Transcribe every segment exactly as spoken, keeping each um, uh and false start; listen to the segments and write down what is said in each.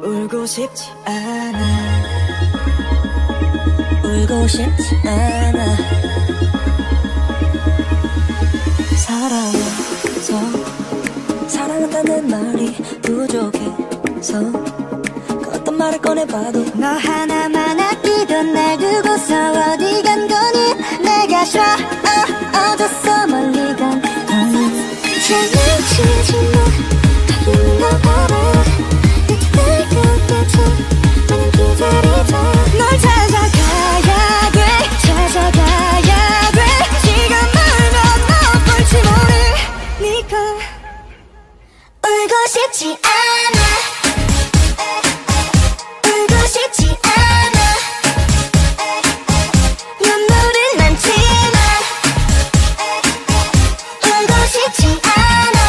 울고 싶지 않아, 울고 싶지 않아. 사랑해서 사랑한다는 말이 부족해서 어떤 말을 꺼내봐도 너 하나만 아끼던 날 두고서 어디 간 거니. 내가 싫어 어, 어졌어 멀리 간 거니. 장난치지 마 바뀌는 거 알아. 내 곁에 나는 기다리자. 널 찾아가야 돼 찾아가야 돼. 시간 멀면 너 볼지 모르니까. 울고 싶지 않아, 울고 싶지 않아. 눈물은 많지만 울고 싶지 않아.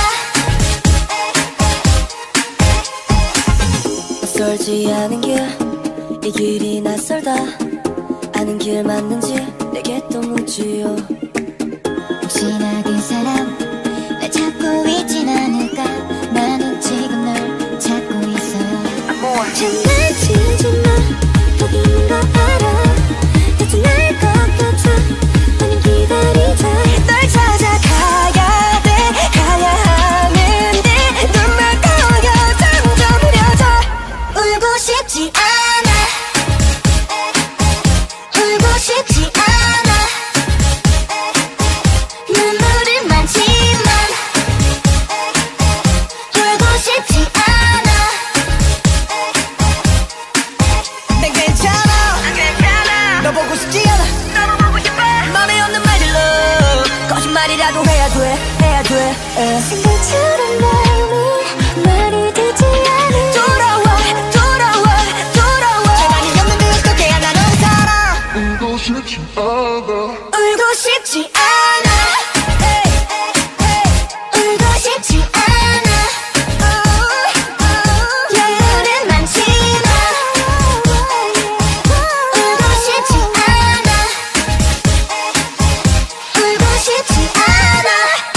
낯설지 않은 길 이 길이 낯설다. 아는 길 맞는지 내게 또 묻지요. 혹시나 그 사람 날 찾고 있진 않을까. 나는 지금 널 찾고 있어요. 장난치지 마 보이는 거 알아. 대체 날 것 같아 나는 기다리자. 널 찾아가야 돼 가야 하는데 눈물 고여 점점 흐려져. 울고 싶지 않아, 울고 싶지 않아. 눈물은 많지만 울고 싶지 않아. 난 괜찮아, 난 괜찮아. 너 보고 싶지 않아, 너무 보고 싶어. 맘에 없는 말들로 거짓말이라도 해야 돼 해야 돼. 생각처럼 마음이 말이 되지 않아. 돌아와 돌아와 돌아와. 재난이 없는데 어떻게 해야 나는 살아. 울고 싶지 않아, 울고 싶지 않아. 울고 싶지 않아. 눈물은 많지만 울고 싶지 않아. 울고 싶지 않아.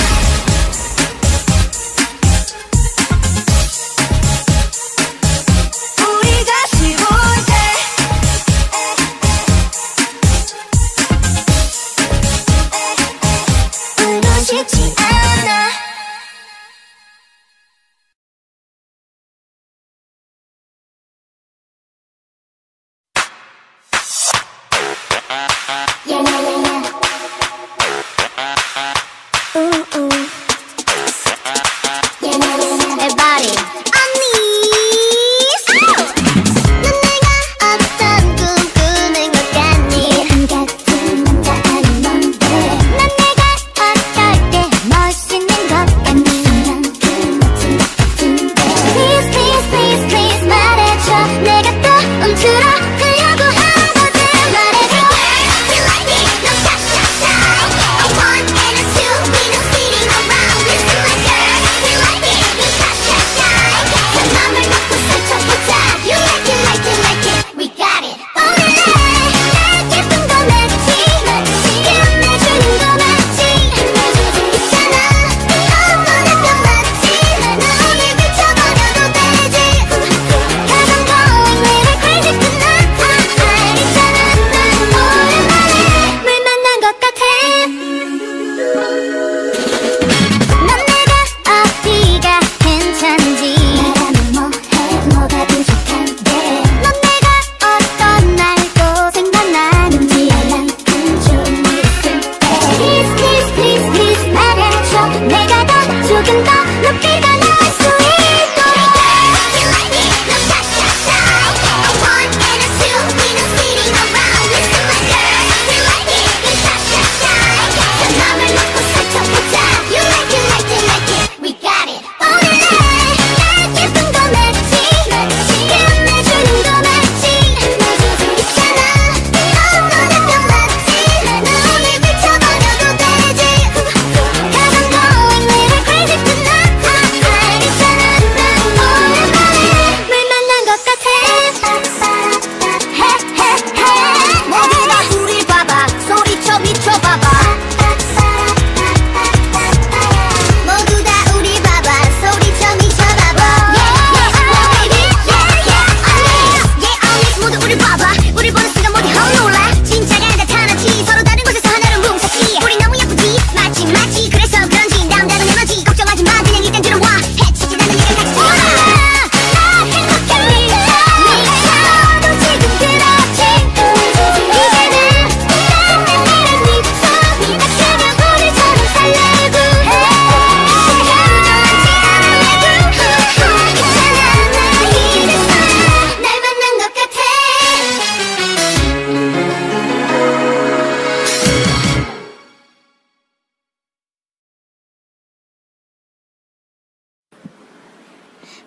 우리가 쉬울 때 울고 싶지 않아. Yeah, yeah, yeah, yeah. Ooh, ooh. Yeah, yeah, yeah, yeah. Everybody. 언니. 넌 내가 어떤 꿈 꾸는 것 같니? 한 같은 남자 아닌 넌데. 넌 내가 어떨 때 멋있는 것 같니? 난 그 멋진 것 같은데. Please, please, please, please 말해줘. 내가 또 움츠러 가려고 하거든. 말해줘. We like it, no stop, stop, stop. A one and a two, we no sitting around. Listen like girl. We like it, no stop, stop, stop. 내 맘을 놓고 살펴보자. You like it, like it, like it. We got it. 오늘의 나 예쁜 거 맞지? 깨어내주는 거 맞지? 해줘도 있잖아. 너무나 뼈 맞지? 나 오늘 미쳐버려도 되지. Cause I'm going little crazy tonight. 있잖아 난 오랜만에 물 만난 것 같아. 넌 내가 어디가 괜찮은지 말하면 뭐해 뭐가 부족한데. 넌 내가 어떤 날 또 생각나는지 알람은 좀 있을 때. Please please please please 말해줘. 내가 더 조금 더 높이 달려갈 수 있도록. We like it, no stop, stop, stop. A one and a two, we no sitting around. Listen like girl. We like it, no stop, stop, stop. 내 맘을 놓고 살펴보자. You like it, like it, like it. We got it. 오늘의 나 예쁜 거 맞지? 깨어내주는 거 맞지? 해줘도 있잖아. 너무나 뼈 맞지? 나 오늘 미쳐버려도 되지. Cause I'm going little crazy tonight.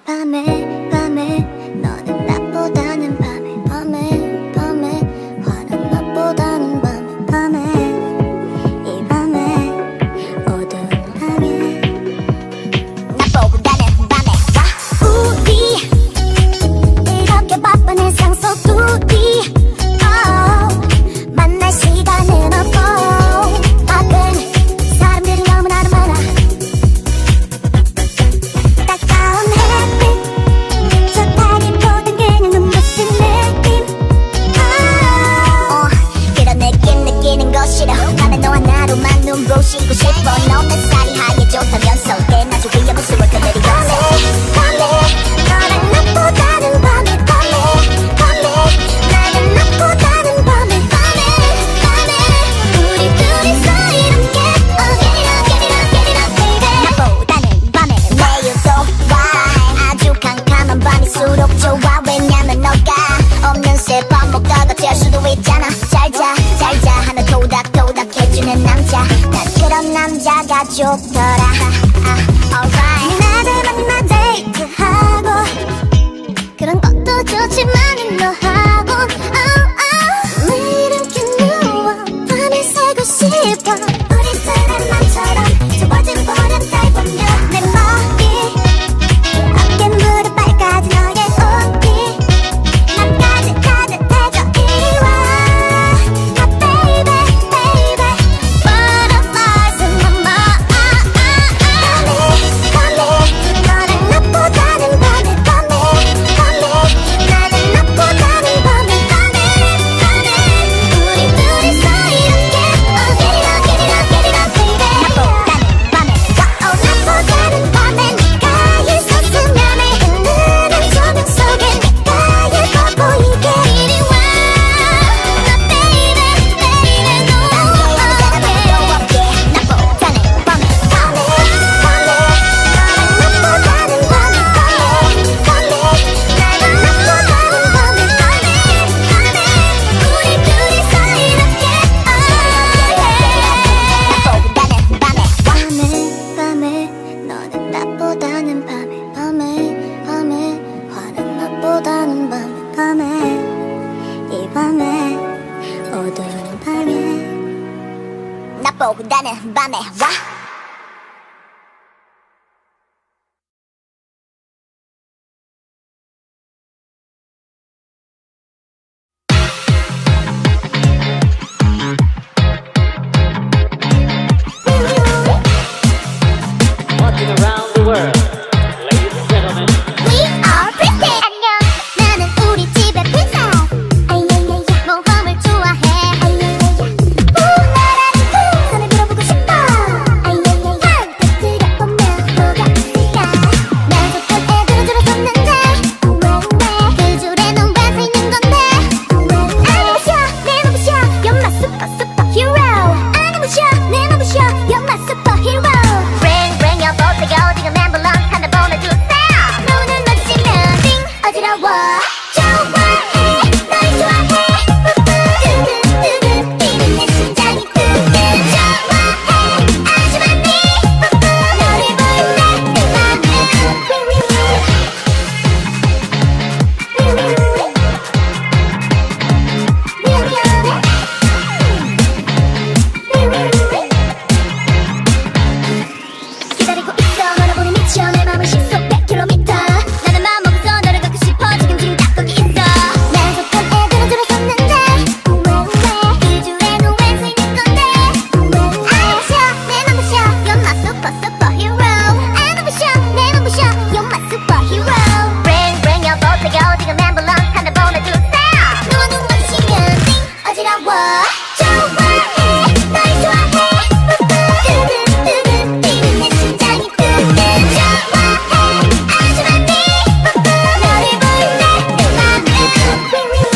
밤에 밤에 너는 나보다는 밤에 밤에 밤에 화난 나보다는 밤에 밤에 이 밤에 어두운 밤에 나보다는 밤에 와 우리 이렇게 바쁜 일상 속 둘이 oh, 만날 시간은 없고 바쁜 사람들이 너무나도 많아 따가운 햇빛 좋다기보단 그냥 눈부신 느낌 oh, 그런 느낌 느끼는 거 싫어 밤에 너와 나로만 눈부시고 싶어 너는 살이 하얘 좋다면서 꽤나 좀 위험한 숨을 떠내리고 밤에 너랑 나보다는 밤에 밤에 밤에 나는 나보다는 밤에 밤에 밤에 우리 둘이서 이렇게 oh get it up get it up get it up baby 나보다는 밤에 매일도 와 아주 캄캄한 밤일수록 좋아 왜냐면 너가 없는 새 밥 먹다가 잘 수도 있잖아 잘자 잘자 하면 토닥토닥 해주는 남자 난 그런 남자가 좋더라 alright 나를 만나 데이트하고 그런 것도 좋지만 너하고 oh, oh. 매일 함께 누워 밤을 새고 싶어 우리 사람만처럼 좁아진 보름달 보며 내 머리 어깨 무릎 발까지 너의 옷이 나까지 따뜻해져 이리 와 oh, baby baby butterflies in my mind 밤에 밤에 너랑 나보다는 밤에 밤에 밤에 나는 나보다는 밤에 밤에 밤에 우리 둘이서 이렇게 oh get it up get it up get it up baby 나보다는 밤에 oh 나보다는 밤에 네가 있었으면 해 흐르는 조명 속에 내가 예뻐 보이게 이리 와 oh, baby baby no 나보다는 밤에 나보다는 밤에 밤에 밤에 너랑 나보다는 밤에 밤에 밤에 나는 나보다는 밤에 밤에 밤에 우리 둘이서 이렇게 나보다는 밤에 밤에 밤에 너는 나보다는 밤에 밤에 밤에 화난 나보다는 밤에 밤에 이 밤에 어두운 밤에 나보다는 밤에 와 Walking around the world, ladies and gentlemen. We are frist. 안녕 나는 우리 집의 princess 아이야야야 모험을 좋아해 아이야야야 우 나라는 그 손을 들어보고 싶어 아이야야야 터뜨려보면 뭐가 있을까 난 좋던 애들은 줄어섰는데 왜왜 그 줄에 넌 왜 서 있는 건데 아 눈부셔 내 눈부셔 You're my super super hero 아 눈부셔 내 눈부셔 You're my super hero Bring bring your boat to go 지금 앰뷸런스 하나 보내주세요 눈을 마주치면 띵 어지러워 좋아해 널 좋아해 뜨뜻뜨뜻 뛰는 내 심장이 뜨뜻 좋아해 아주 많이 너를 볼 때 내 맘은 기다리고 있어 너를 보니 미쳐 내 맘은 시속 백 킬로미터 나는 마음 먹어서 너를 갖고 싶어 지금 지금 딱 거기 있어 난 좋던 애들은 줄어섰는데 왜왜 그 줄에 넌 왜 서 있는 건데 아 눈부셔 내 눈부셔 You're my super super hero 아 눈부셔 내 눈부셔 You're my super hero Bring bring your boat to go 지금 앰뷸런스 하나 보내주세요 너와 눈 마주치면 띵 어지러워 좋아해 널 좋아해 뜨뜻뜨뜻 뛰는 내 심장이 뜨뜻 좋아해 아주 많이 너를 볼 때 내 맘은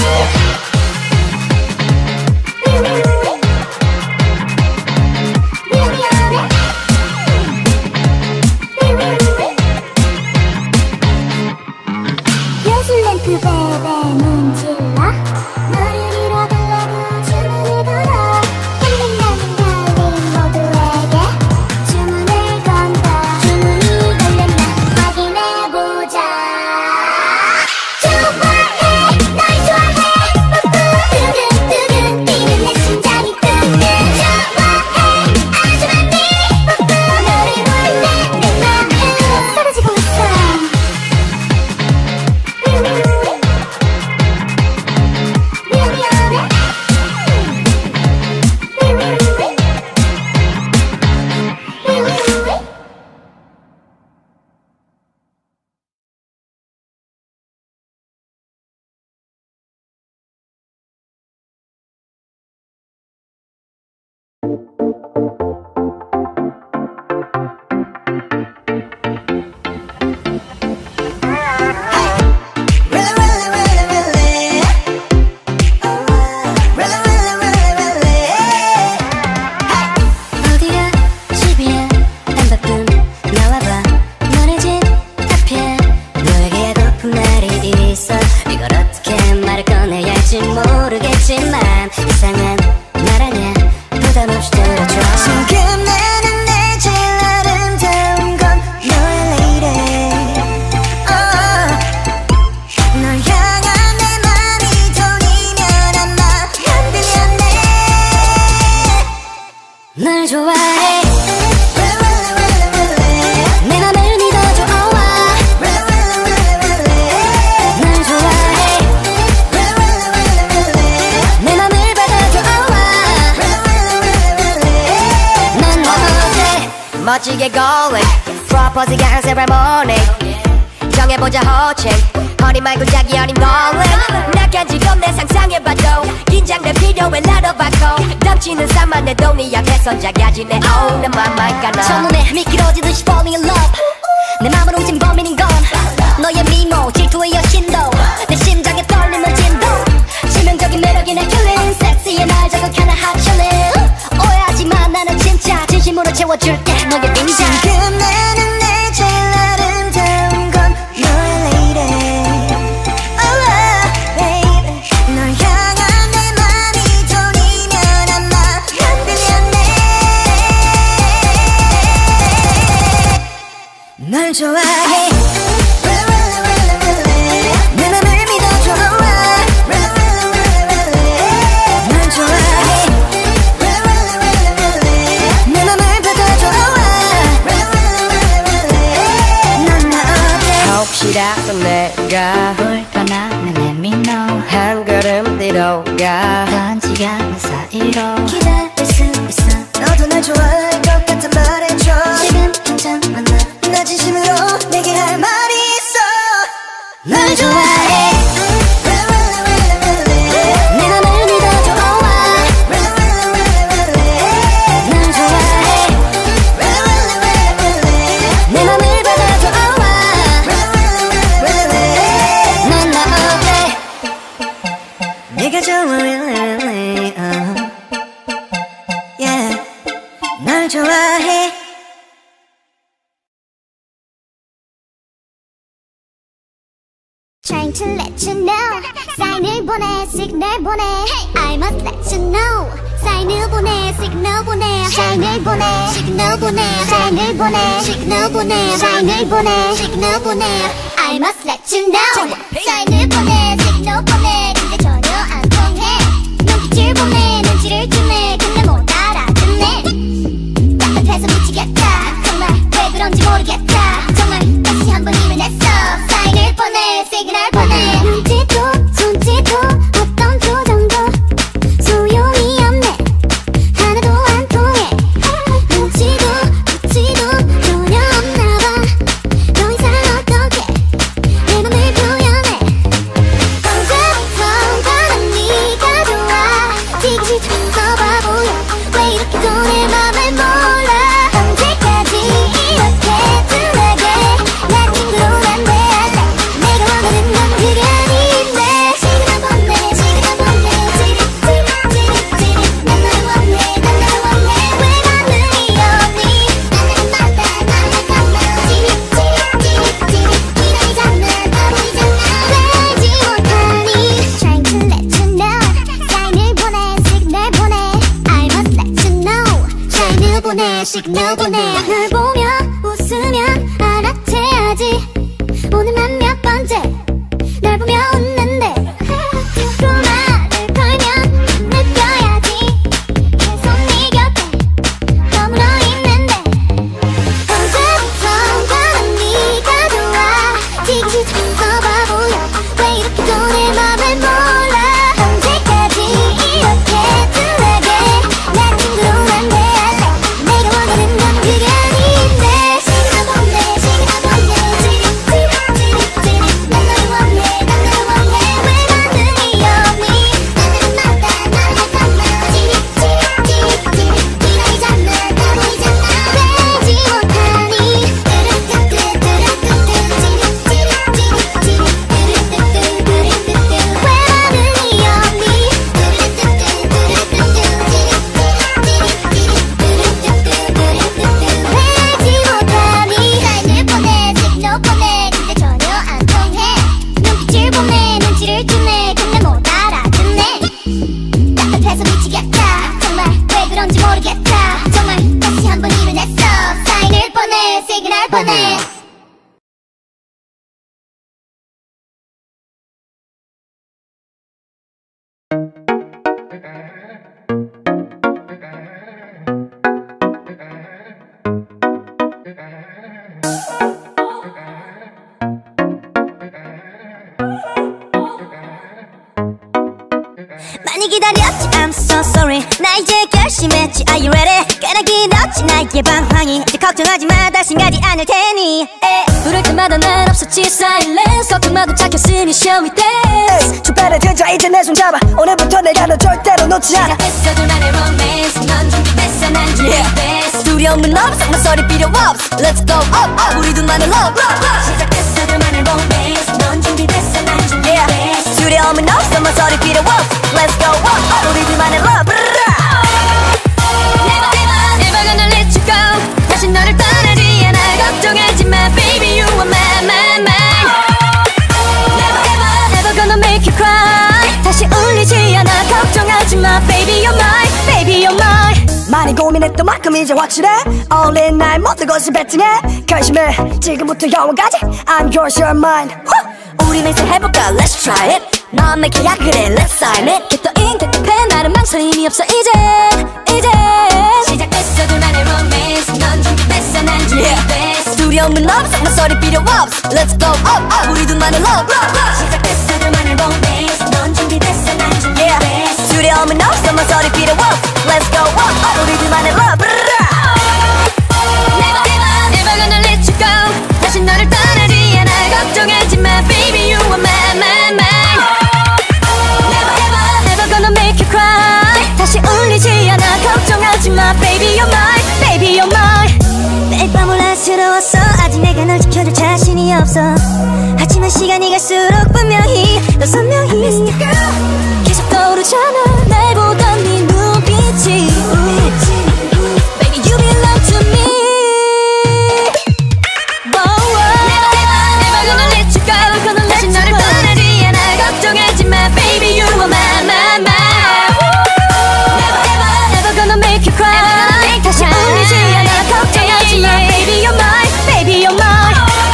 멋지게 going 프로포즈가 한 세발 morning 정해보자 호칭 허니 말고 자기 어린 darling 나간 지금 내 상상해봐도 긴장돼 필요해 나눠봐고 넘치는 산만 내도 네 앞에선 작아지네 oh 내 맘만 가나 첫눈에 미끄러지듯이 falling in love 내 맘을 훔친 범인인 건 너의 미모 질투의 여신도 내 심장에 떨림을 진동 치명적인 매력이 내 killing 섹시해 날 자극하는 hot chillin 오해하지마 나는 진짜 진심으로 채워줄게 너의 인자 지금 나는 내 제일 아름다운 건 너의 lady oh baby 널 향한 내 맘이 돈이면 아마 흔들렸네 널 좋아해 내 맘을 믿어줘 널 좋아해 내 맘을 받아줘 넌 나 어때 혹시라도 내가 불편함 let me know 한 걸음 뒤로 가 단지 않는 사이로 기다릴 수 있어 너도 날 좋아할 것 같아 말해줘 지금 괜찮아 나 진심으로 내게 할 말이 있어 널 좋아해 내 맘을 믿어줘 널 좋아해 내 맘을 받아줘 넌 나 어때 네가 좋아 really uh. yeah 널 좋아해 Trying to let you know 사인을 보내 시그널 보내 I must let you know 사인을 보내 시그널 보내 사인을 보내 시그널 보내 사인을 보내 시그널 보내 사인을 보내 시그널 보내 I must let you know 사인을 보내 시그널 보내 근데 전혀 안 통해 눈빛을 보내 눈치를 주네 근데 못 알아듣네 답답해서 미치겠다 정말 왜 그런지 모르겠다 정말 다시 한번 힘을 냈어 사인을 보내 시그널 보내 눈치도 손짓도 어떤 표정도 소용이 없네 하나도 안 통해 눈치도 눈치도 전혀 없나봐 더 이상 어떻게 내 맘을 표현해 언제부턴가 난 네가 좋아 지금 시작했어 바보야 왜 이렇게도 내 맘을 몰라 언제까지 이렇게 둔하게 난 친구로 안 돼할래 내가 원하는 건 그게 아닌데 시그널 보내 시그널 보내 찌릿찌릿찌릿찌릿 난 너를 원해 난 너를 원해 왜 반응이 없니 나는 맞다 나는 맞다 찌릿찌릿찌릿찌릿 기다리잖아 나 보이잖아 되지 못하니 Trying to let you know 사인을 보내 시그널 보내 I must let you know 사인을 보내 시그널 보내 널 보며 웃으면 알아채야지 오늘만 몇 번째 널 보며 웃는데 또 말을 걸면 느껴야지 계속 네 곁에 머물러 있는데 언제부턴가 난 네가 좋아 지금 시작했어 바보야 왜 이렇게도 내 맘을 몰라 언제까지 이렇게 둔하게 난 친구로 안 돼할래 내가 원하는 건 그게 아닌데 시그널 보내 시그널 보내 찌릿찌릿찌릿찌릿 난 너를 원해 난 너를 원해 왜 반응이 없니 나는 맞다 나는 맞다 찌릿찌릿찌릿찌릿 기다리잖아 나 보이잖아 되지 못하니 뚜루뚜뚜 뚜루뚜뚜 찌릿찌릿찌릿찌릿 뚜루뚜뚜 뚜루뚜뚜 왜 반응이 없니 뚜루뚜뚜 뚜루뚜뚜 찌릿찌릿찌릿찌릿 뚜루뚜뚜 뚜루뚜뚜 되지 못하니 사인을 보내 시그널 보내 근데 전혀 안 통해 눈빛을 보내 눈치를 주네 근데 못 알아듣네 답답해서 미치겠다 정말 왜 그런지 모르겠다 정말 다시 한번 힘을 냈어 사인을 보내 시그널 보내 많이 기다렸지 I'm so sorry 나 이제 결심했지 Are you ready 꽤나 길었지 나의 방황이 이제 걱정하지마 다신 가지 않을 테니 에이. 부를 때마다 난 없었지 silence 걱정마도 착했으니 show me dance 주변에 들자 이제 내 손 잡아 오늘부터 내가 너 절대로 놓지 않아 시작했어 둘만의 romance 넌 준비됐어 난 준비됐어 두려움은 없어 목소리 필요 없어 Let's go up up 우리 둘만의 love 시작했어 둘만의 romance 넌 준비됐어 난 준비됐어 두려움은 없어 목소리 필요 없어 Let's go up up 우리 둘만의 love Never never never gonna let you go 다시 너를 떠나지 않아 걱정하지마 baby you are mine mine mine Never ever never gonna make you cry 다시 울리지 않아 걱정하지마 baby you're mine baby you're mine 많이 고민했던 만큼 이제 확실해 All in 나의 모든 것을 베팅해 결심해 지금부터 영원까지 I'm yours you're mine 우리 맹세해볼까 let's try it 넌 내 계약을 해 let's sign it 깃도인 깃도패 나는 망설임이 없어 이제 이제 시작됐어 둘만의 romance 넌 준비됐어 난 준비됐어 두려움은 없어 목소리 필요 없어 Let's go up up 우리 둘만의 love 시작됐어 둘만의 romance 넌 준비됐어 난 준비됐어 두려움은 없어 목소리 필요 없어 Let's go up up 우리 둘만의 love Never ever never gonna let you go 다시 너를 떠나지 않아 걱정하지마 baby you are mine mine mine Never ever never gonna make you cry 다시 울리지 않아 걱정하지마 baby you're mine baby you're mine 매일 밤 혼란스러웠어 아직 내가 널 지켜줄 자신이 없어 하지만 시간이 갈수록 분명히 더 선명히 계속 떠오르잖아 날 보던 네 눈빛이 Baby you belong to me Whoa, whoa. Never ever never gonna let you go 다시 너를 떠나지 않아 걱정하지마 baby you are mine mine mine Never ever never gonna make you cry 다시 울리지 않아 걱정하지마 baby you're mine baby you're mine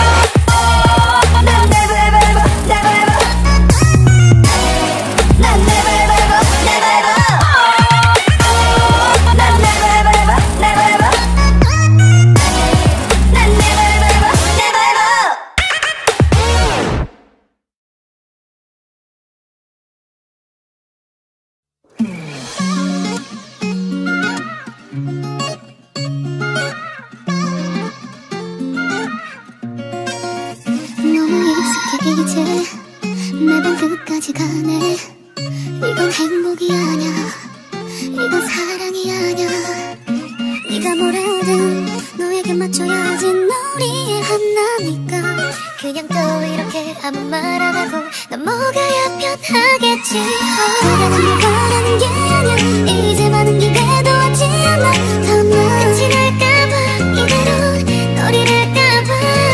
너무 익숙해 이제 매번 끝까지 가네 이건 행복이 아냐 이건 사랑이 아냐 네가 뭐래든 너에게 맞춰야지 널 이해한다니까 그냥 또 이렇게 아무 말 안 하고 넘어가야 편하겠지 바라는 게 바라는 게 아냐 이제 많은 기대도 하지 않아 다만 끝이 날까봐 이대로 널 잃을까봐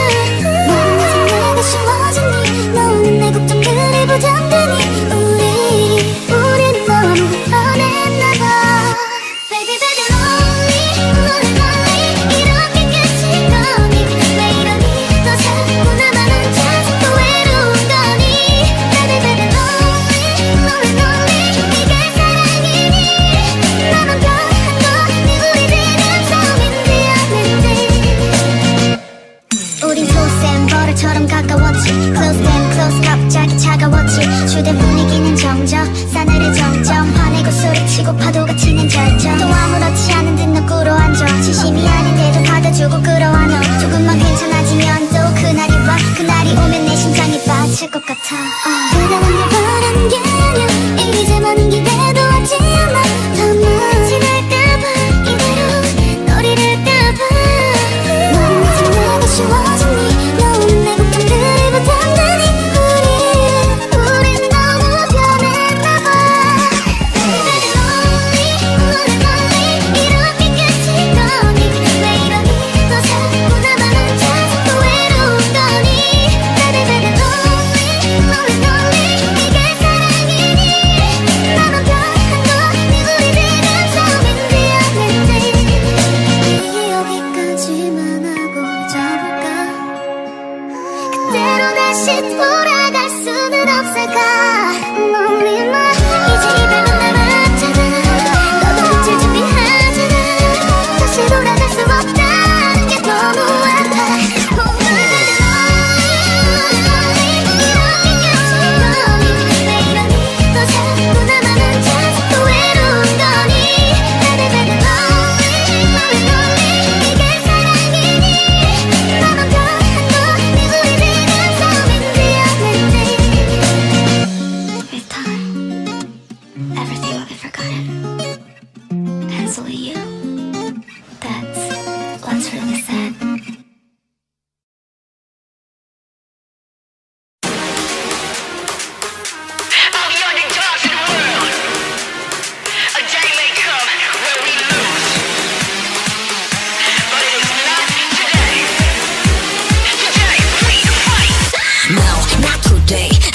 너는 내가 쉬워지니 너는 내 걱정들이 부담되니 우리 우린 너무 변했나봐 Baby baby lonely lonely lonely 이렇게 끝이 거니 왜 이러니 너 자꾸 나만 혼자 자꾸 외로운 거니 Baby baby lonely lonely lonely 이게 사랑이니 나만 변한 거니 우리 지금 처음인지 아닌지 우린 토센버릇처럼 가까웠지 Close then close 갑자기 차가웠지 주된 분위기는 정적 싸늘해 점점 화내고 소리치고 파도가 치는 절정 또 아무렇지 않은 듯 너 꿇어앉아 진심이 아닌데도 받아주고 끌어와 너 조금만 괜찮아지면 또 그날이 와 그날이 오면 내 심장이 빠질 것 같아 바라는 게 바라는 게 아냐 이제 많은 기대도 하지 않아 다만 지날까봐 이대로 널 잃을까봐 너는 아직 내가 쉬워지니 너는 내 걱정들이 부담되니 우리 우린 너무 변했나봐 Baby lonely lonely lonely 이렇게 끝이 거니 왜 이러니 너 자꾸 나만 혼자 자꾸 외로운 거니 Baby baby lonely lonely lonely 이게 사랑이니 나만 변한 거니 우리 지금 처음인지 아닌지 여기까지만 하고 접을까 그대로 다시 돌아갈 수는 없을까 Lonely man 이제 이별은 남았잖아 너도 그칠 준비하잖아 다시 돌아갈 수 없다는 게 너무 아파 Oh my baby lonely lonely lonely 이렇게 끝이 거니 왜 이러니 너 자꾸 나만 혼자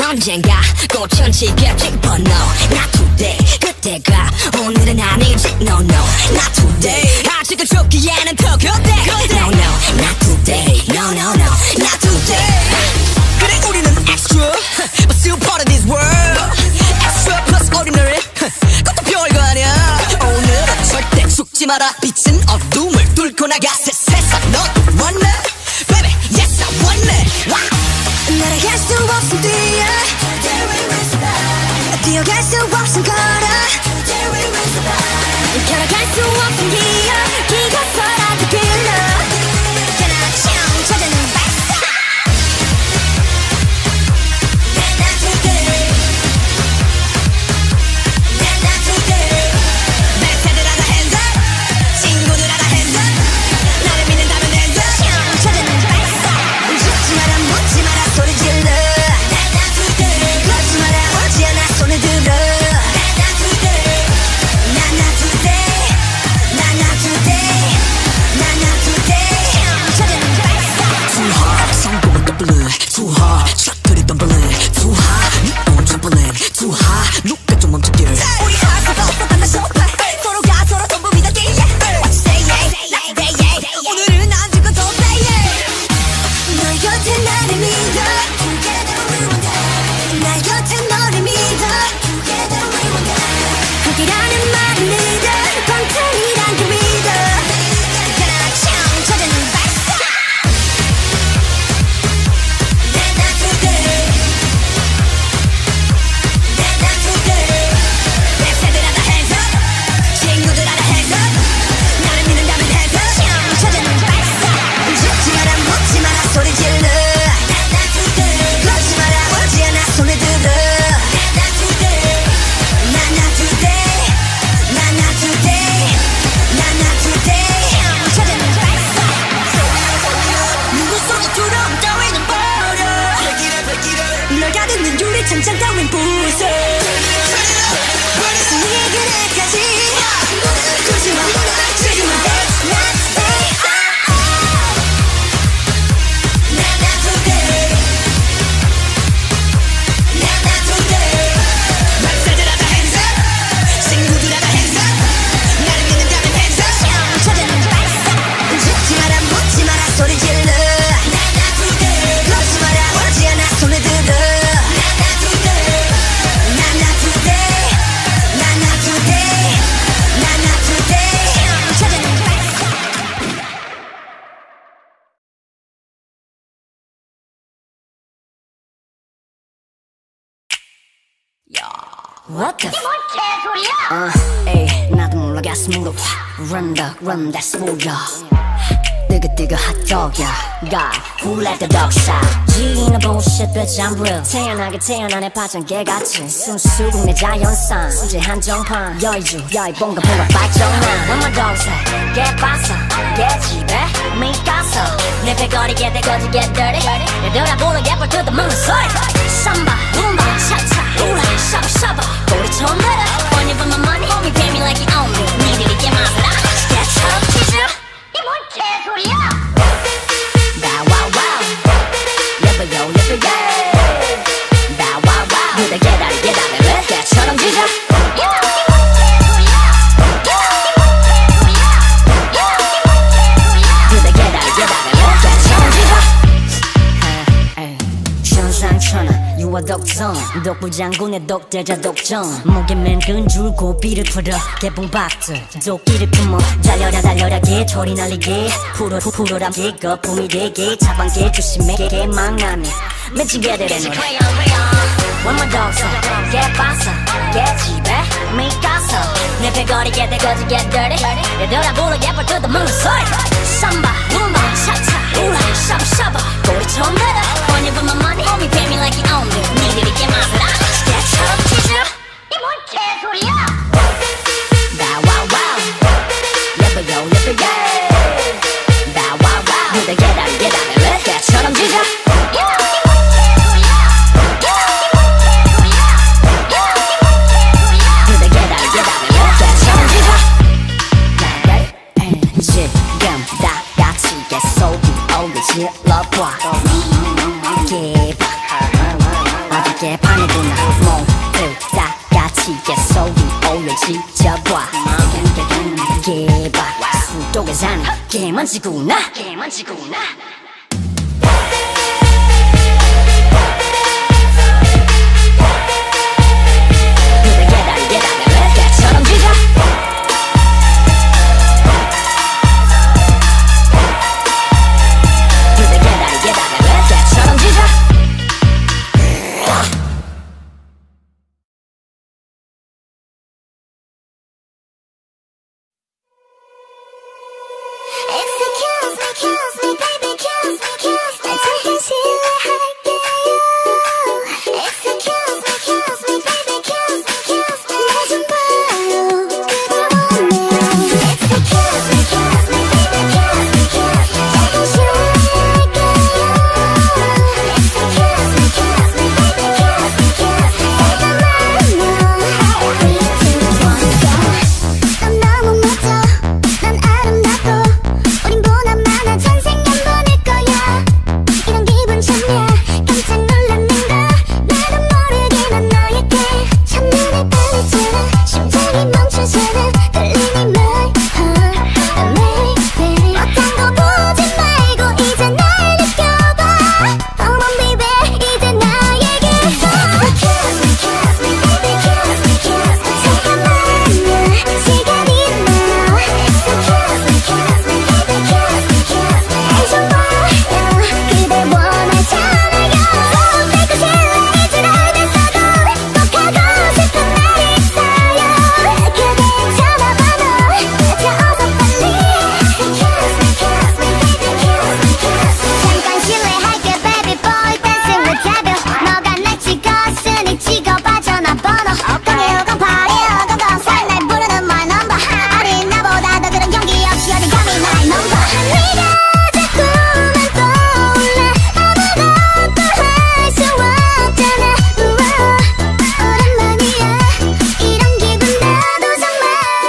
언젠가 꽃은 지겠지 but no not today 그때가 오늘은 아니지 no no not today 아직은 좁기에는 더 그때 no no not today no no no not today 그래 우리는 extra but still part of this world extra plus ordinary 그것도 별거 아니야 오늘은 절대 죽지 마라 빛은 어둠을 뚫고 나가 새 세상 넌 원해 baby yes I want it wow. 날아갈 수 없음 뛰어 뛰어갈 수 없음 걸어 걸어갈 수 없음 기어 기가서라도 빌려 그나청 찾아는 발사 난 not today 난 not today 멘트들 하나 hands up 친구들 하나 hands up 나를 믿는다면 hands up 찾아는 발사 죽지 마라 묻지 마라 소리 질러 난 not today 걷지 마라 오지 않아 손을 들어 난 not today 난 not today 난 not today 난 not today 찾아는 발사 Too hard 성공은 더블은 Too hard 트랙들이 덤블링 Too hard 네 own trampoline Too hard 누가 좀 멈춰길 우리 할 수가 없어 단단 소파 서로가 서로 전부 믿었기 What you say yeah yeah yeah 오늘은 안 죽어도 say yeah 너 곁에 나를 믿어 Together we will die 나 곁에 너를 믿어 Together we will die 함께라는 말을 믿어 방탄이란 그 믿어 그나청 찾아는 발사 난 not today 난 not today 내 새들 하나 hands up 친구들 하나 hands up 나를 믿는다면 hands up 찾아는 발사 죽지 마라 묻지 마라 소리 질러 난 not today 걷지 마라 오지 않아 손을 들어 난 not today 난 not today 난 not today 난 not today 찾아는 발사 누구 소리처럼 따위는 버려 널 가득는 유리창장 따윈 부숴 네 그날까지 굳이마 굳이마 It's not today 난 not today 난 not today 맘새들 하다 hands up 친구들 하다 hands up 나를 믿는다면 hands up 찾아는 발사 죽지 마라 묻지 마라 소리 질러 난 not today 걷지 마라 오지 않아 손을 들어 난 not today 난 not today 난 not today 난 not today 찾아는 발사 What the f 어, 에이 나도 몰라 가슴으로 Run the run that's 뭐야 뜨거뜨거 핫도그야 God who let the dog out 지나 bullshit bitch I'm real 태어나게 태어난 애 파전 개같이 순수국 내 자연산 수제 한정판 여의주 여의 뭔가 뭔가 발정난 When my dog say 개빠서 개집에 미가서 내 배거리게 대거지 get dirty 내 돌아보는 개뿔 뜯어 먹는 소리 삼바 룸바 차차 우라 샤바 샤바 꼬리 처음 내려 When you put my money homie pay me like you own me 니들이 개마사라 개처럼 치즈 이게 뭔 개소리야 바와와우 예뻐요 예뻐요 바와와우 누가 개다리 개다리 왜 개처럼 지져 누가 개다리 개다리 왜 개처럼 지져 천상천하 유아 독성 독불장군의 독대자 독점 목에 맨 끈줄 고비를 풀어 개봉박들 도끼를 품어 달려라 달려라 개소리 날리게 풀어 풀어라 개거품이 되게 자방개 조심해 개망나니 맺힌 개들의 노래 When my dog say 개빠서 개집에 미가서 내 배거리 개대거지 get dirty 내 돌아보는 개뿔 뜯어 먹는 소리 삼바 룸바 차차 우라 샤바 샤바 꼬리 처음 내려 When you put my money homie pay me like you own me 니들이 개마사라 개처럼 치즈 이게 뭔 개소리야 바와와우 예뻐요 예뻐요 바와와우 누가 개다리 개다리 왜 개처럼 지져 질러봐 개봐 아주 개봐 속에 사는 개먼지구나 개먼지구나. 그대 계단 계단에 왜 개처럼 짖어. 그대 계단 계단에 왜 개처럼 짖어. Excuse me, excuse me, baby, excuse me, excuse me. 잠깐 실례할게요. Excuse me, excuse me, baby, excuse me, excuse me. 나 좀 봐요. 그대 원해요. Excuse me, excuse me, baby, excuse me, excuse me. 잠깐 실례할게요. Excuse me, excuse me, baby, excuse me, excuse me. 잠깐만요. three, two, one, go. 넌 너무 멋져. 난 아름답고 우린 보나마나 전생 한 번일 거야. 이런 기분 참냐 깜짝 놀랐는가. 나도 모르게 난 너에게 첫눈에 반했잖아. 심장이 멈춰서는 떨리니 말 huh, maybe 어떤 거 보지 말고 이제 날 느껴봐. Oh my baby 이제 나에게 Kiss me, kiss me, baby, kiss me, kiss me. 잠깐만요 시간이 now. So kiss me, kiss me, baby, kiss me, kiss me. 날 좀 봐요 그대 원하잖아요. 내가 실례인 줄 알면서도 꼭 하고 싶은 말이 있어요. 그대 찾아봐 너 자 어서 빨리. Kiss me, kiss me, baby, kiss me, kiss me. 잠깐 실례할게 baby boy dancing with devil. 너가 날 찍었으니 찍어봐 전화번호. 공일오공 팔일오공 살 날 부르는 my number. 어린 나보다 더 그런 용기 없이 어디 감히 날 넘봐. 네가 자꾸만 떠올라. 아무것도 할 수 없잖아. 우와, 오랜만이야 이런 기분 나도 정말.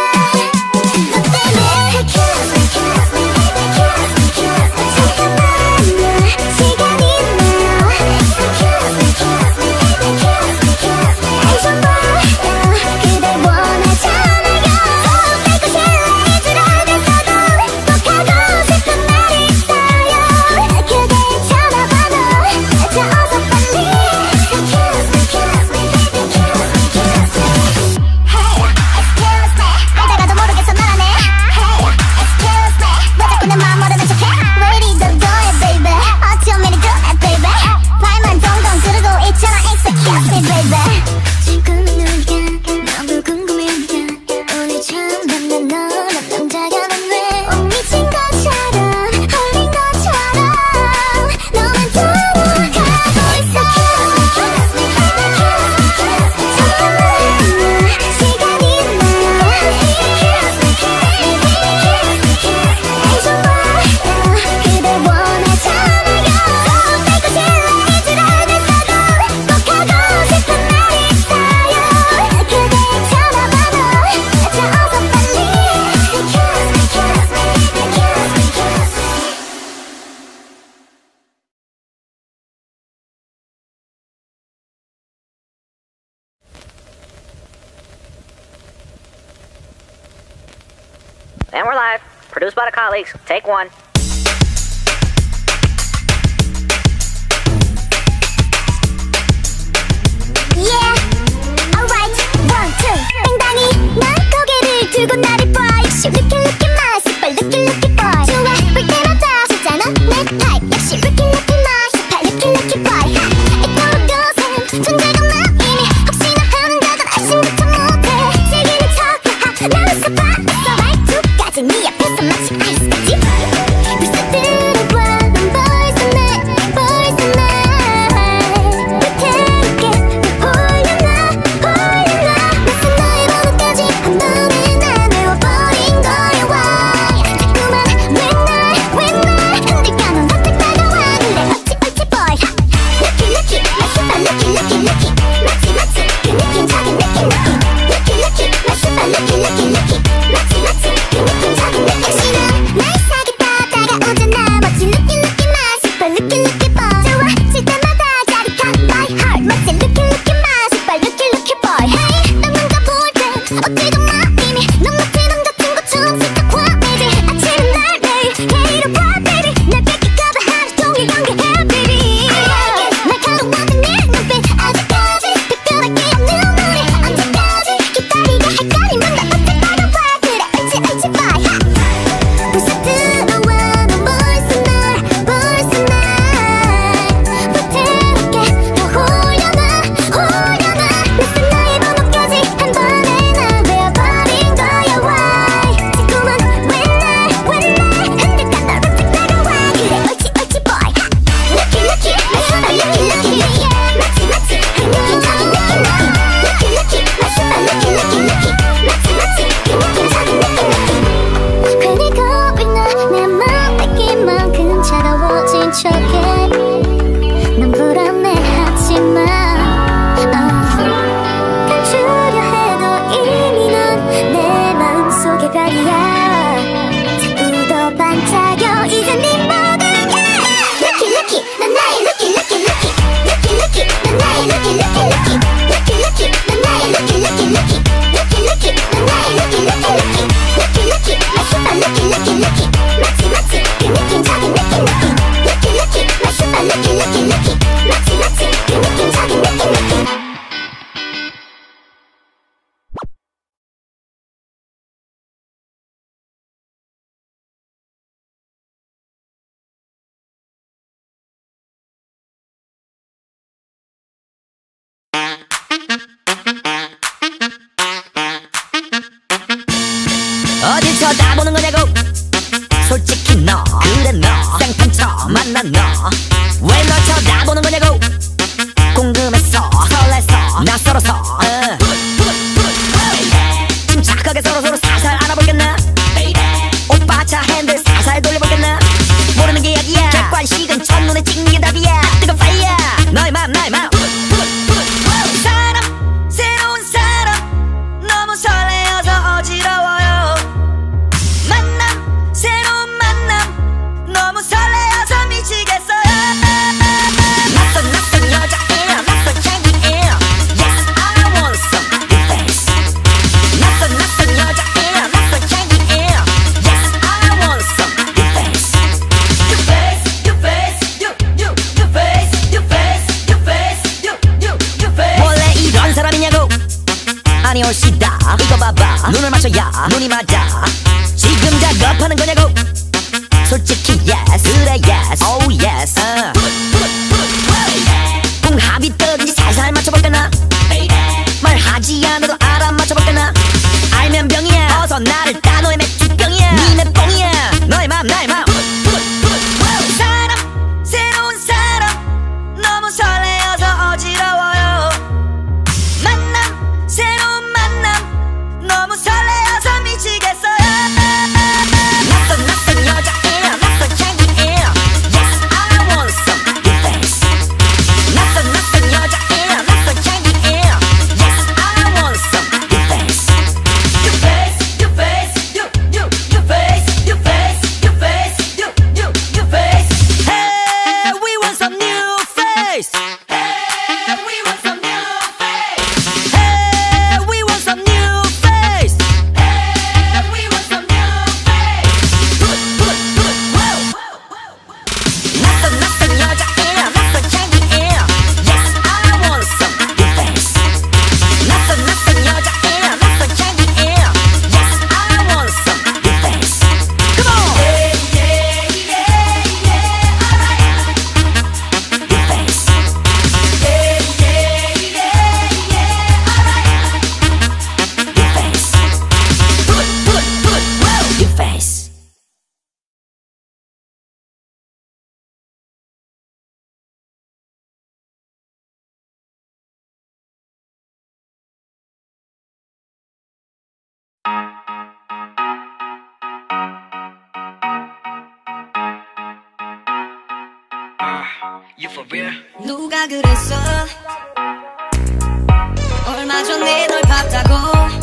너 때문에 Kiss me, kiss me, baby, kiss me, kiss me. 잠깐만요 시간이 now. So kiss me, kiss me, baby, kiss me, kiss me. 날 좀 봐요 그대 원하잖아요. 내가 실례인 줄 알면서도 꼭 하고 싶은 말이 있어요. 그대 찾아봐 너 자 어서 빨리. Kiss me, kiss me, baby, kiss me, kiss me. Hey, excuse me 알다가도 모르겠어 너라네. Hey, excuse me 왜 자꾸 내 마음 모르는 척해. 왜 이리 던져해 baby. 어쩜 이리 그래 baby. 발만 동동 그러고 있잖아. Excuse me baby. 지금 누가 너무 궁금해. 오늘 처음 만난 너란 남자가 난 왜 못 미친 것처럼 홀린 것처럼 너만 따라가고 있어. Kiss me, kiss me, baby, kiss me, kiss me. 잠깐만요 시간이 now. Kiss me, kiss me, baby, kiss me, kiss me. 날 좀 봐요 그대 원하잖아요. 내가 실례인 줄 알면서도 꼭 하고 싶은 말이 있어요. 그대 찾아봐 너 자 어서 빨리. Kiss me, kiss me, baby, kiss me, kiss me. And we're live. Produced by the colleagues. Take one. Yeah, alright, one, two. 땡당이 난 고개를 들고 나를 봐. 역시 Ricky Ricky my super Ricky Ricky boy. 좋아 볼 때마다 진짜나 내 타입. 역시 Ricky Ricky my super Ricky Ricky boy. 이따로 요새 존재감 나 이미 혹시나 하는 거건 아침부터 못해. 즐기는 척 하하 나는 서봐 서 말투까지 네 앞에서 마치 아이스까지. 쳐다보는 거냐고. 솔직히 너 그래 너 생판쳐 만난 너 왜 널 쳐다보는 거냐고. 궁금했어 설레서 낯설어서 어. 침착하게 서로서로 살살 알아보겠나. 오빠 차 핸들 살살 돌려보겠나. 모르는 게 약이야. 객관식은 첫눈에 찍는 게 답이야. 뜨거운 파이어 너의 맘 나의 맘. 사람 새로운 사람 너무 설레어서 어지러워요. 만남 새로운 만남 너무 설레어서 미치겠어요. 낯선 낯선 여자예요. 낯선 향기예요. Yes I want some new face. 낯선 낯선 여자예요. 낯선 향기예요. Yes I want some new face. New face, new face, new new new face, new face, new face, new new new face. 원래 이런 사람이냐고. 아니 올시다 이거 봐봐 눈을 맞춰야 눈이 맞아. 지금 작업하는 거냐고. 솔직히 yes 그래 yes oh yes uh. 궁합이 떨어진지 살살 맞춰볼까나. 말하지 않아도 알아 맞춰볼까나. 알면 병이야 어서 나를 따. 너의 맥주병이야 니네 뽕이야. 너의 맘 나의 맘. 사람 새로운 사람 너무 설레어서 어지러워요. 만남 새로운 만남 너무 설레어서 미치겠어요. 낯선 낯선 여자예요. 낯선 향기예요. Yes I want some new face. 낯선 낯선 여자예요. 낯선 향기예요. Yes I want some new face. New face, new face, new new new face, new face, new face, new new new face. Hey, we want some new face. Hey, we want some new face. Hey, we want some new face. Hey, we want some new face. 낯선 낯선 여자예요. 낯선 향기예요. Yes I want some new face. 낯선 낯선 여자예요. 낯선 향기예요. Yes I want some new face. Come on. Yeah yeah yeah yeah. Alright. New face. Yeah yeah yeah yeah. Alright. New face. Good good good. New face. You for real? 누가 그랬어 얼마 전에 널 봤다고.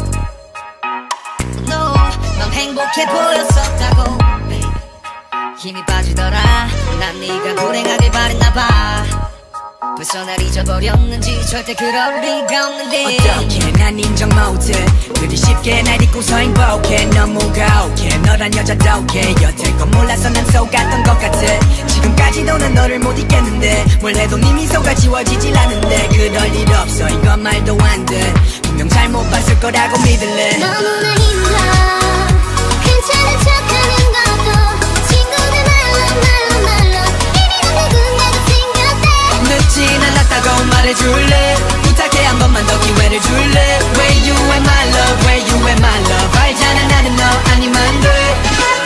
No 넌 행복해 보였었다고. 힘이 빠지더라. 난 네가 불행하길 바랬나봐. 벌써 날 잊어버렸는지 절대 그럴 리가 없는데. 어떻게 난 인정 못해. 그리 쉽게 날 잊고서 행복해. 너무 가혹해. 너란 여자답게 여태 건 몰라서 난 속았던 것 같아. 지금까지도 난 너를 못 잊겠는데 뭘 해도 네 미소가 지워지질 않는데. 그럴 일 없어 이건 말도 안 돼. 분명 잘못 봤을 거라고 믿을래. 너무나 힘들어 괜찮은 척하는 것도 친구들 말로 말로 말로 이미 넌 누군가가 생겼대. 늦진 않았다고 말해줄래. 부탁해 한 번만 더 기회를 줄래. Where you at my love, where you at my love. 알잖아 나는 너 아니면 돼.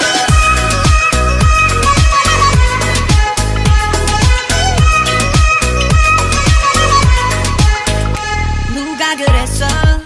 누가 그랬어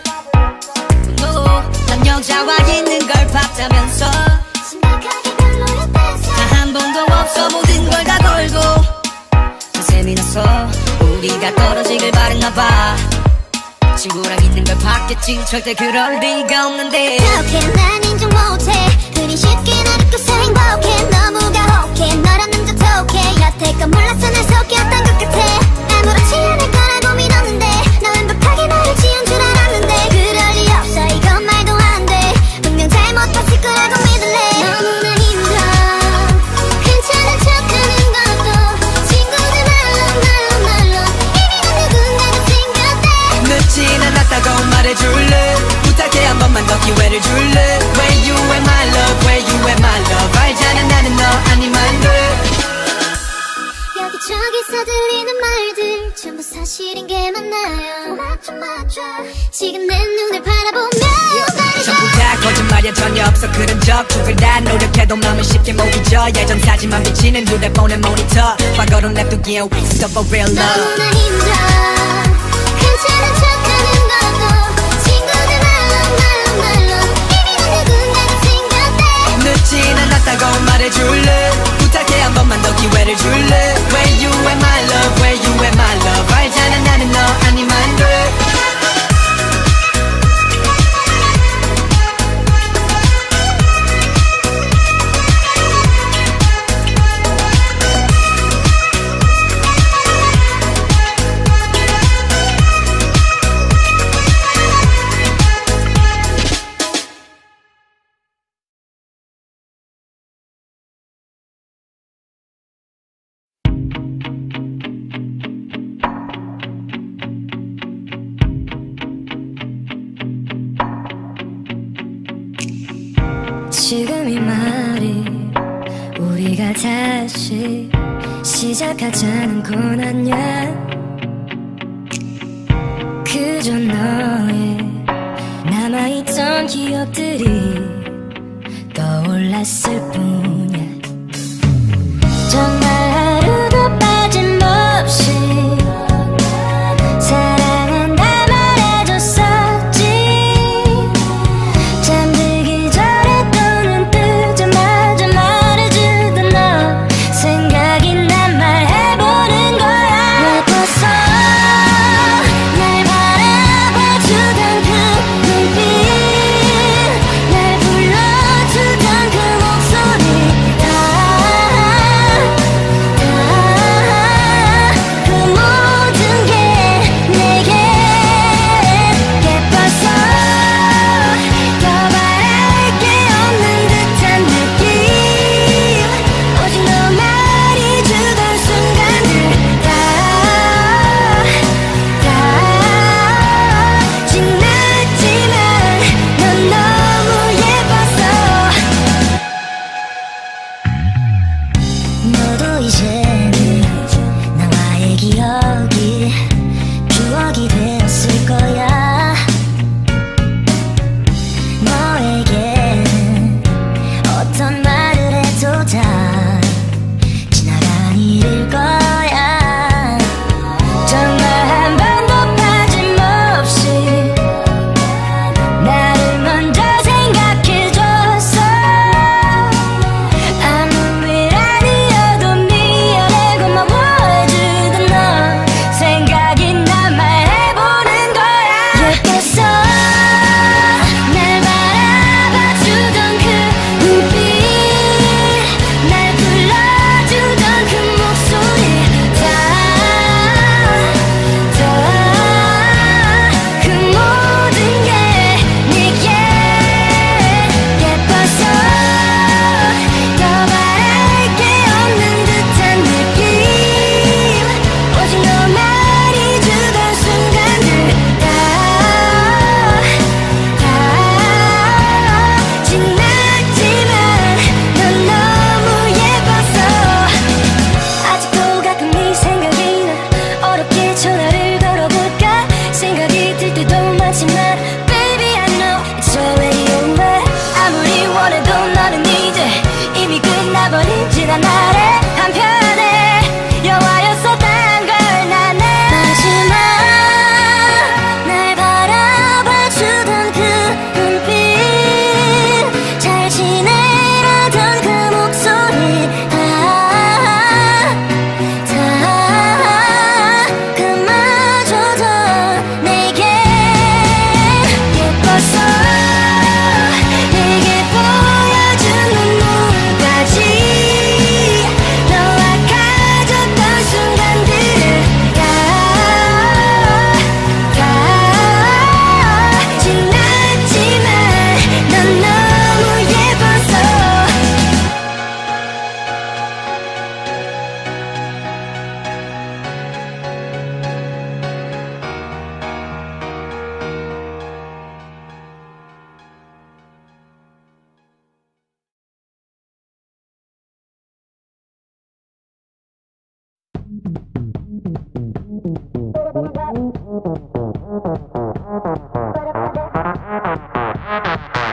No 난 여자와 있는 걸 봤다면서. 심각하게 별로였댔어. 단 한 번도 없어 모든 걸 다 걸고. 셈이 나서 우리가 떨어지길 바랬나봐. 친구랑 있는 걸 봤겠지 절대 그럴 리가 없는데. 어떻게 난 인정 못해. 그리 쉽게 날 잊고서 행복해. 너무 가혹해. 너라는 듯 톡해. 여태껏 몰랐어 날 속였던 것 같아. 아무렇지 않을 거라고 믿었는데 나 완벽하게 너를 지운 줄 알았는데. 그럴 리 없어 이건 말도 안 돼. 분명 잘못 봤을 거라고 믿을래. 너무나 힘들어 괜찮은 척하는 것도 친구들 말로 말로 말로 이미 넌 누군가가 생겼대. 늦진 않았다고 말해줄래. 부탁해 한 번만 더 기회를 줄래. Where you at my love, where you at my love. 알잖아 나는 너 아니면 돼. 여기저기서 들리는 말들 전부 사실인 게 맞나요? 맞죠 맞죠. 지금 내 눈을 바라보면 나를 전부 다 거짓말이야 전혀 없어 그런 적 죽으라 노력해도 마음은 쉽게 못 잊어 예전 사진만 비치는 휴대폰의 모니터 과거로 냅두기에 waste of a real love 너무나 힘들어 괜찮은 척하는 것도 친구들 말로 말로 말로 이미 난 누군가가 생겼대 늦진 않았다고 말해줄래 부탁해 한 번만 더 기회를 줄래 Where you at my love Where you at my love 알잖아 나는 너 아니면 돼 지금 이 말이 우리가 다시 시작하자는 건 아니야 그저 너의 남아있던 기억들이 떠올랐을 뿐이야 정말 하루도 빠짐없이 사랑한다 말해줬었지 잠들기 전에 또 눈 뜨자마자 말해주던 너 생각이 난 말해보는 거야 예뻤어 날 바라봐주던 그 눈빛 날 불러주던 그 목소리 다 그 모든 게 내게 예뻤어 더 바랄 게 없는 듯한 느낌 오직 너만이 주던 순간들 다 다 지났지만 넌 너무 예뻤어 너도 이제는 나와의 기억이 추억이 되었을 거야 너에게는 어떤 말을 해도 다 지나간 일일 거야 정말 한 번도 빠짐없이 나를 먼저 생각해줬어 아무 일 아니어도 미안해 고마워해주던 너 생각이 난 말해보는 거야 예뻤어 날 바라봐주던 그 눈빛 날 불러주던 그 목소리 다 다 그 모든 게 내게 예뻤어 더 바랄 게 없는 듯한 느낌 오직 너만이 주던 순간들 다 다 지났지만 넌 너무 예뻤어 아직도 가끔 네 생각이 나 어렵게 전화를 걸어볼까 생각이 들 때도 많지만 Baby I know it's already over 아무리 원해도 너는 이제 이미 끝나버린 지난 날의 한편의 영화였었단 걸 나는 마지막 날 바라봐주던 그 눈빛 잘 지내라던 그 목소리 다 다 그마저도 내게 예뻤어 내게 보여준 눈물까지 너와 가졌던 순간들 다 다 지났지만 넌 너무 예뻤어 Ba-da-ba-da-ba.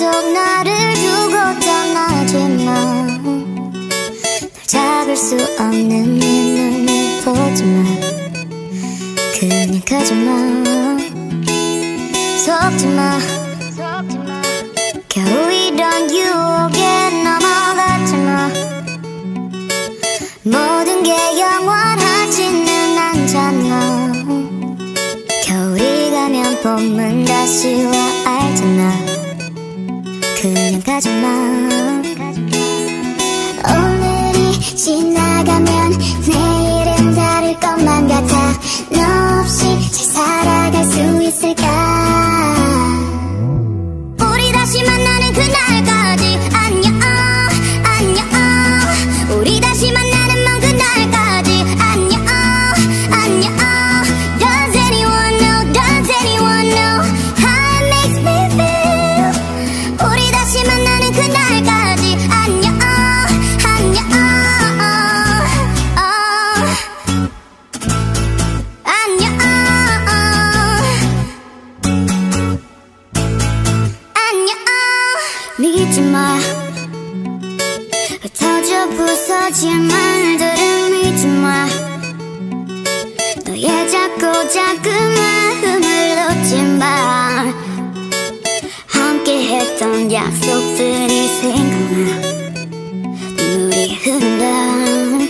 계속 나를 두고 떠나지만 널 잡을 수 없는 내 눈을 보지마. 그냥 가지마. 속지마. 겨우 이런 유혹에 넘어갔지마. 모든 게 영원하지는 않잖아. 겨울이 가면 봄은 다시 와 알잖아. 그냥 가지마. 오늘이 지나가면 내일은 다를 것만 같아. 너 없이 잘 살아갈 수 있을까. 우리 다시 만나는 그날까지 안녕 안녕. 우리 다시 만나는 먼 그날까지 안녕 안녕. Does anyone know, does anyone know how it makes me feel. 우리 다시 만나는 그날까지 안녕 안녕. 안녕 안녕. 믿지마. 흩어져 부서질 말들은 믿지마. 너의 작고 작은 마음을 놓지마. 함께 했던 약속들이 생각나. 눈물이 흐른다.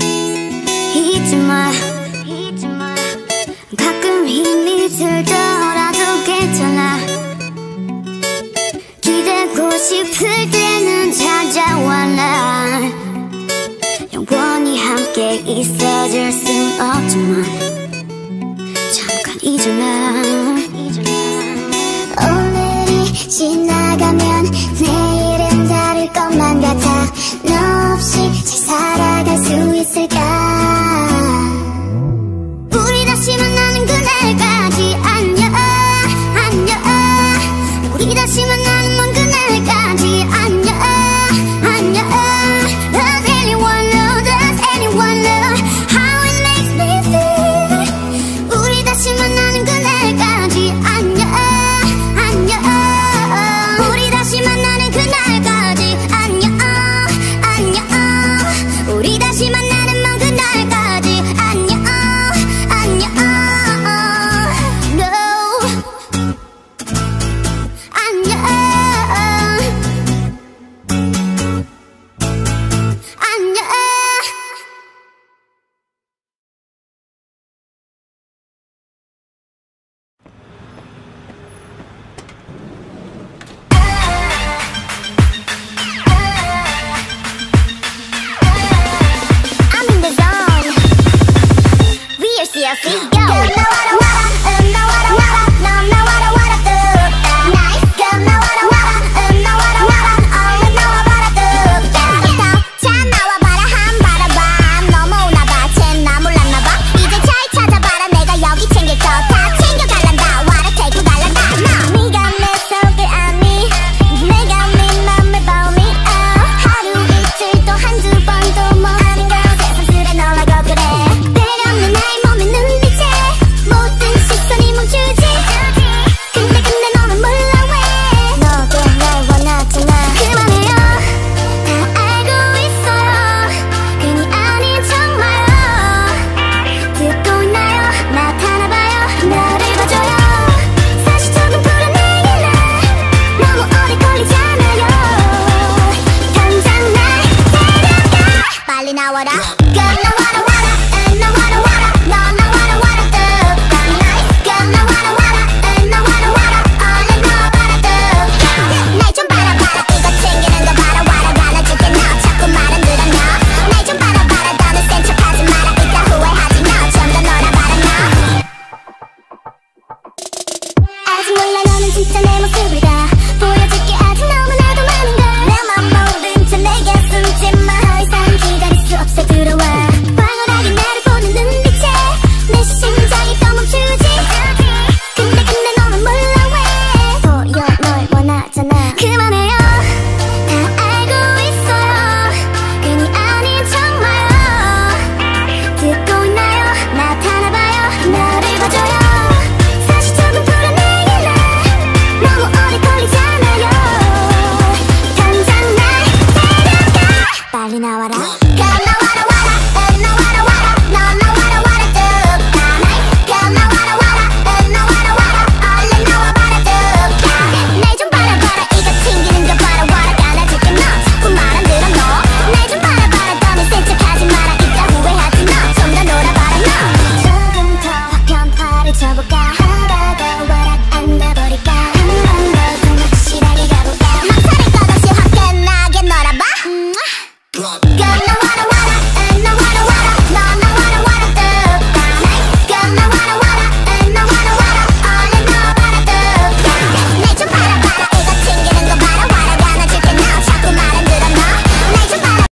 잊지마. 가끔 힘이 들더라도 괜찮아. 기대고 싶을 때는 찾아와. 나 영원히 함께 있어줄 순 없지만 잠깐 잊어놔. 오늘이 지나가면 내일은 다를 것만 같아. 너 없이 잘 살아갈 수 있을까. 우리 다시 만나는 그날까지 안녕 안녕. 우리 다시 만나는 먼 그날까지 안녕 안녕. Does anyone know, does anyone know how it makes me feel. 우리 다시 만나는 그날까지 안녕 안녕. 우리 다시 만나는 그날까지 안녕 안녕. 우리 다시 만나는 먼 그날까지 안녕 안녕. No 안녕 안녕. I'm in the zone. We are C L C.